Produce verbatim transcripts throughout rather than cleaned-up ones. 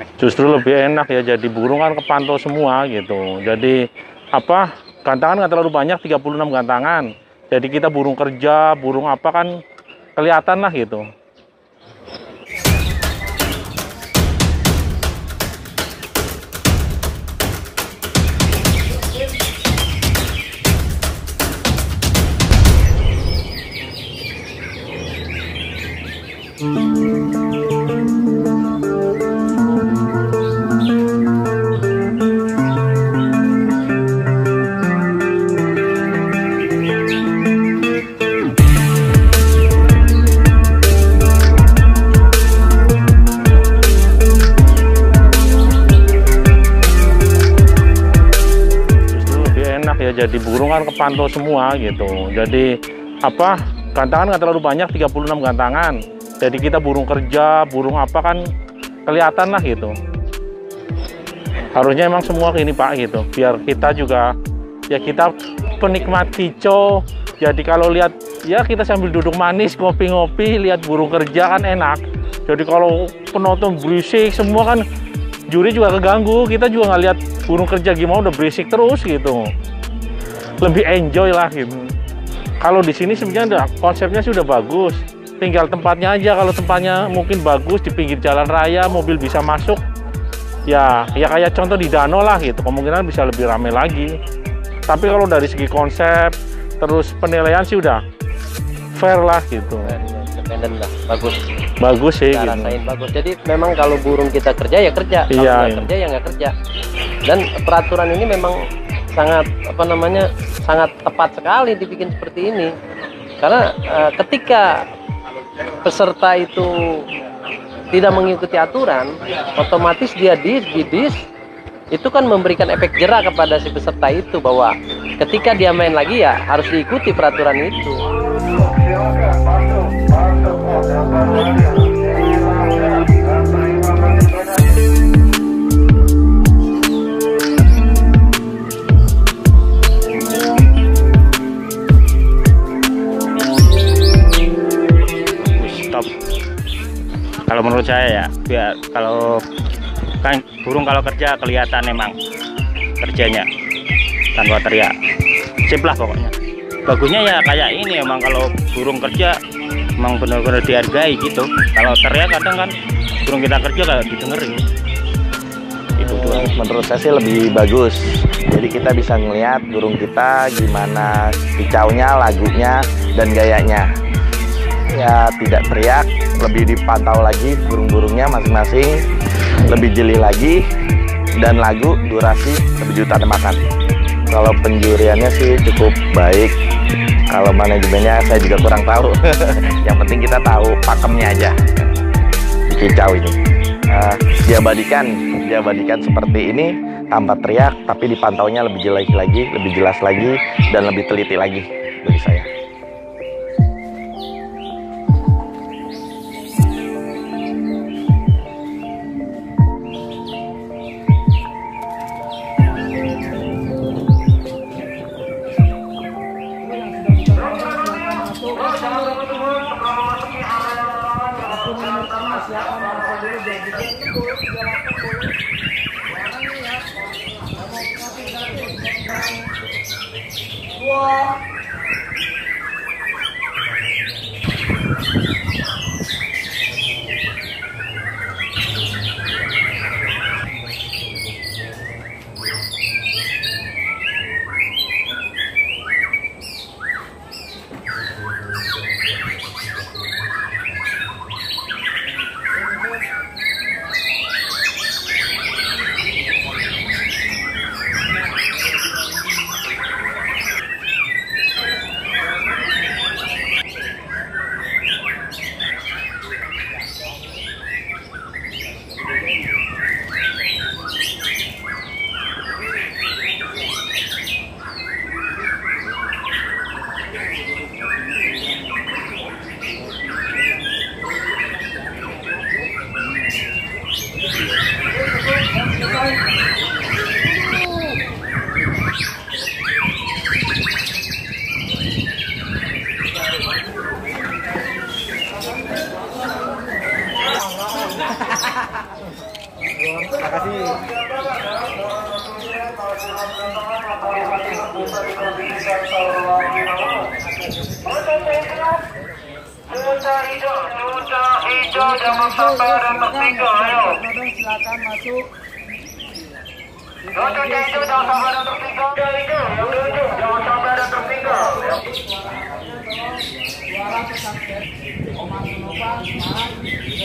Justru lebih enak ya, jadi burung kan kepantau semua gitu. Jadi apa, gantangan nggak terlalu banyak, tiga puluh enam gantangan. Jadi kita burung kerja, burung apa kan kelihatan lah gitu. Jadi burung kan kepantau semua gitu. Jadi apa, gantangan nggak terlalu banyak, tiga puluh enam gantangan. Jadi kita burung kerja, burung apa kan kelihatan lah gitu. Harusnya emang semua ini Pak gitu, biar kita juga ya, kita penikmat kicau. Jadi kalau lihat ya, kita sambil duduk manis ngopi-ngopi lihat burung kerja kan enak. Jadi kalau penonton berisik semua kan juri juga keganggu, kita juga nggak lihat burung kerja gimana, udah berisik terus gitu. Lebih enjoy lah gitu. Kalau di sini sebenarnya konsepnya sudah bagus, tinggal tempatnya aja. Kalau tempatnya mungkin bagus di pinggir jalan raya, mobil bisa masuk, ya ya kayak contoh di danau lah gitu, kemungkinan bisa lebih ramai lagi. Tapi kalau dari segi konsep terus penilaian sih udah fair lah gitu. Independen lah, bagus. Bagus sih. Kita gitu. rasain bagus. Jadi memang kalau burung kita kerja ya kerja, kalau iya, nggak iya. kerja ya nggak kerja. Dan peraturan ini memang sangat apa namanya sangat tepat sekali dibikin seperti ini, karena uh, ketika peserta itu tidak mengikuti aturan, otomatis dia dis didis itu kan memberikan efek jera kepada si peserta itu, bahwa ketika dia main lagi ya harus diikuti peraturan itu. Kalau menurut saya ya, biar kalau kan burung kalau kerja kelihatan emang kerjanya tanpa teriak, sip lah pokoknya. Bagusnya ya kayak ini, emang kalau burung kerja emang benar-benar dihargai gitu. Kalau teriak kadang kan burung kita kerja kayak didengerin. Itu doang. Menurut saya sih lebih bagus. Jadi kita bisa ngelihat burung kita gimana kicaunya, lagunya, dan gayanya. Ya tidak teriak, lebih dipantau lagi burung-burungnya masing-masing, lebih jeli lagi, dan lagu durasi lebih diutamakan. Kalau penjuriannya sih cukup baik, kalau manajemennya saya juga kurang tahu. Yang penting kita tahu pakemnya aja di kicau ini. Uh, diabadikan, diabadikan seperti ini tanpa teriak, tapi dipantaunya lebih jelas lagi, lebih jelas lagi, dan lebih teliti lagi bagi saya. Terima kasih. Duta hijau, duta hijau, jangan sampai ada tertinggal, ayo. Silakan masuk. Duta hijau, jangan sampai ada tertinggal. Duta hijau, yang hijau, jangan sampai ada tertinggal. Suara pesakit, Omar Penumpang, maaf.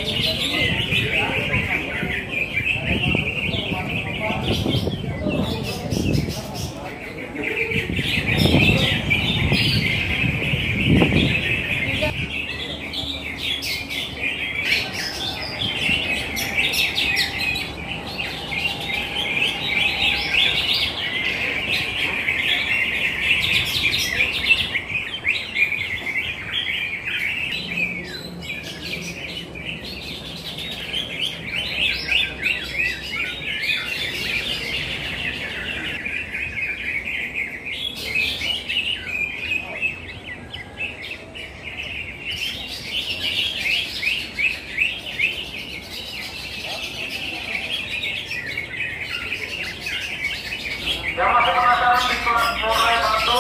Yang masih penasaran di Murai Batu,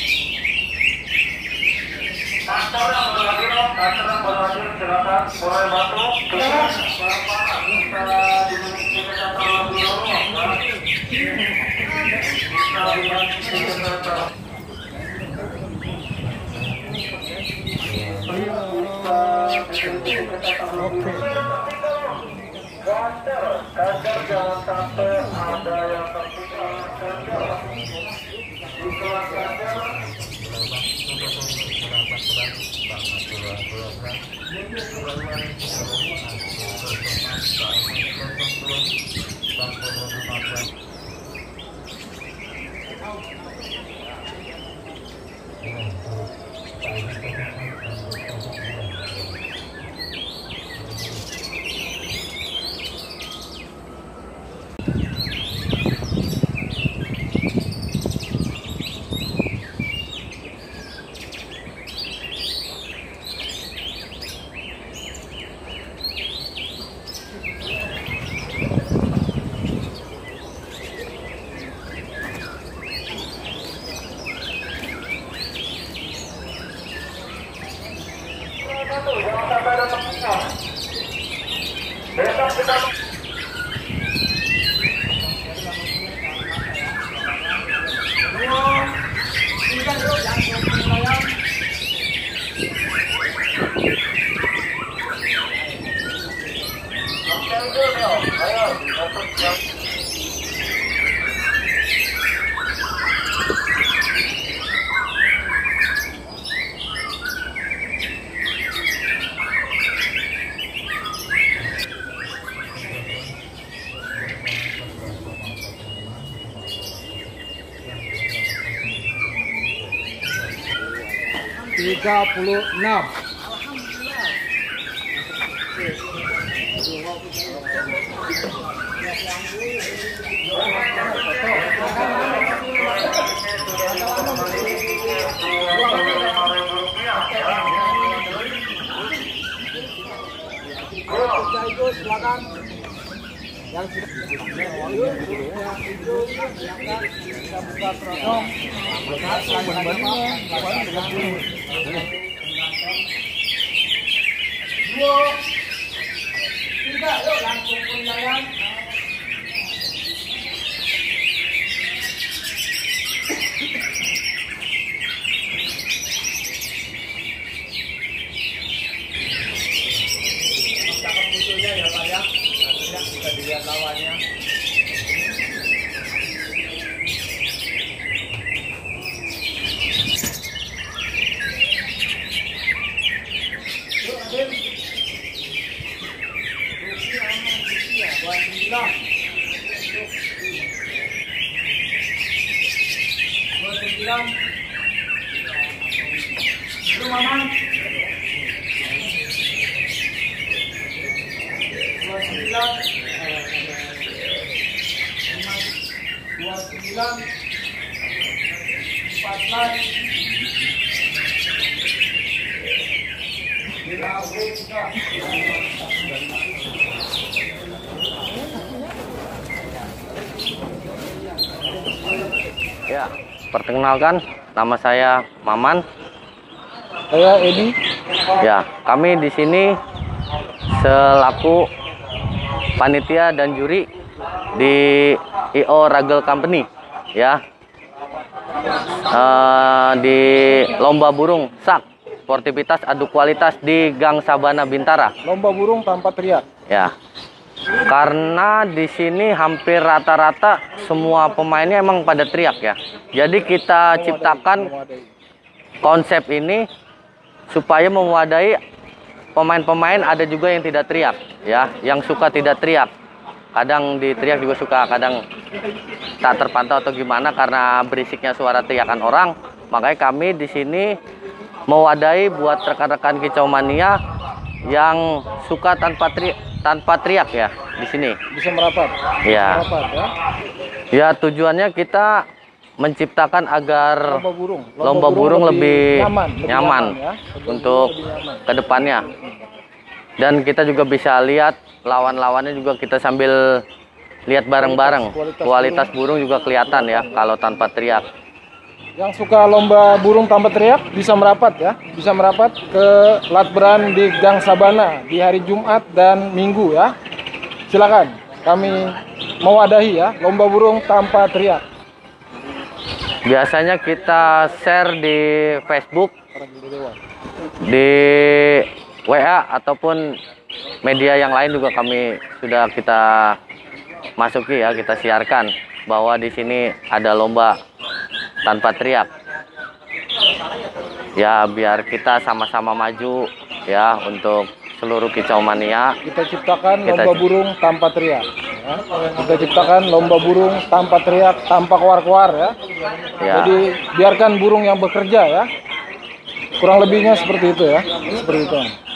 kantor yang baru hadir, kantor yang baru hadir, silakan Murai Batu. Bapak bisa diminta terlebih dahulu, bisa diminta. Kantor, kantor jangan sampai ada yang tertinggal. Di kelas kantor. Jangan sampai ada tertinggal. Besok kita tiga puluh enam. Silakan. Yang sudah buka kerosong. Dua, tiga, yuk langsung penilaian. Cakep musuhnya ya Pak ya, nantinya bisa dilihat lawannya. Itu Maman. dua sembilan dua sembilan empat belas lima puluh tiga Ya, perkenalkan, nama saya Maman. Saya Edi. Ya, kami di sini selaku panitia dan juri di I O Ragel Company, ya, uh, di lomba burung sak sportivitas adu kualitas di Gang Sabana Bintara. Lomba burung tanpa teriak. Ya, karena di sini hampir rata-rata semua pemainnya emang pada teriak ya. Jadi kita ciptakan konsep ini supaya mewadahi pemain-pemain, ada juga yang tidak teriak ya, yang suka tidak teriak. Kadang diteriak juga suka, kadang tak terpantau atau gimana karena berisiknya suara teriakan orang. Makanya kami di sini mewadahi buat rekan-rekan kicau mania yang suka tanpa teriak, tanpa teriak ya di sini. Bisa merapat. Ya. Bisa merapat, ya. Ya, tujuannya kita menciptakan agar Lomba burung, lomba, lomba burung, burung lebih, lebih nyaman, lebih nyaman, nyaman ya. untuk kedepannya. Dan kita juga bisa lihat lawan-lawannya juga, kita sambil lihat bareng-bareng. Kualitas, kualitas, kualitas burung. burung juga kelihatan ya kalau tanpa teriak. Yang suka lomba burung tanpa teriak bisa merapat ya, bisa merapat ke Latberan di Gang Sabana di hari Jumat dan Minggu ya. Silakan, kami mewadahi ya lomba burung tanpa teriak. Biasanya kita share di Facebook, di W A ataupun media yang lain juga kami sudah kita masuki ya, kita siarkan bahwa di sini ada lomba tanpa teriak. Ya, biar kita sama-sama maju ya untuk seluruh kicau mania. Kita ciptakan kita lomba burung tanpa teriak. Ya. Kita ciptakan lomba burung tanpa teriak, tanpa keluar-keluar ya. Ya. Jadi biarkan burung yang bekerja ya. Kurang lebihnya seperti itu ya. Seperti itu.